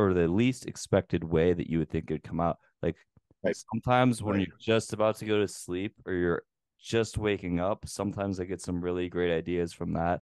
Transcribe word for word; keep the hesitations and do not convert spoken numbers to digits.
or the least expected way that you would think it'd come out. Like Right. sometimes when Right. you're just about to go to sleep or you're just waking up, sometimes I get some really great ideas from that.